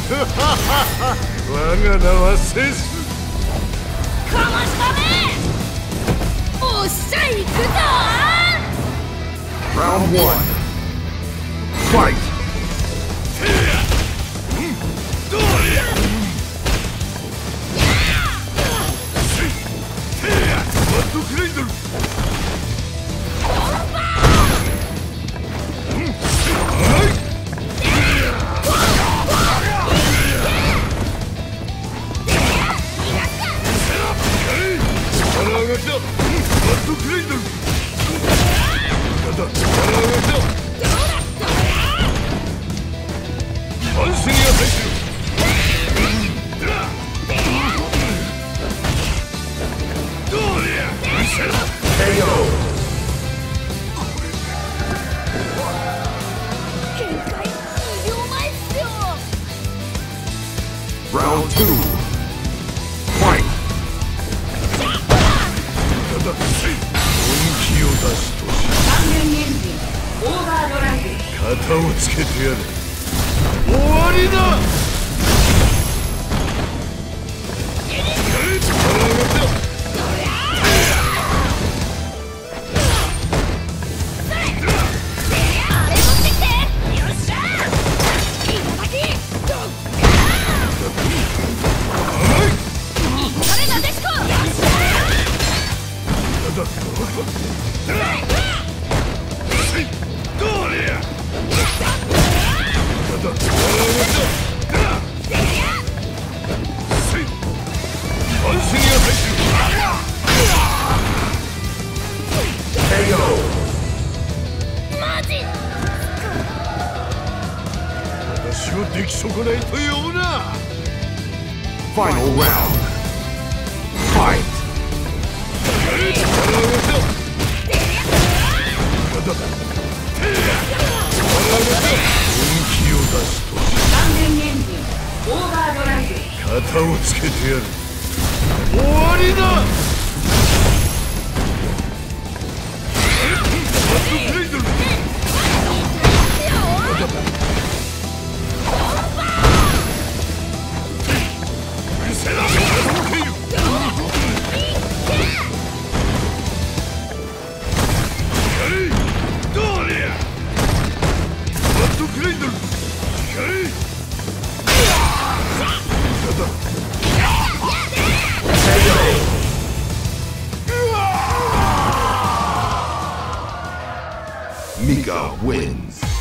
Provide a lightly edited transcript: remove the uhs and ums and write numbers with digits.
我が名はセス。 かましたね。おっしゃいくぞ。 Round 1 Fight! バッドクレイドル。Round 2 Fight! 本気を出すとし肩をつけてやる。終わりだ。私を出来損ないというな。Final round Fight! 本気を出すと肩をつけてやる。終わりだ。Mika wins.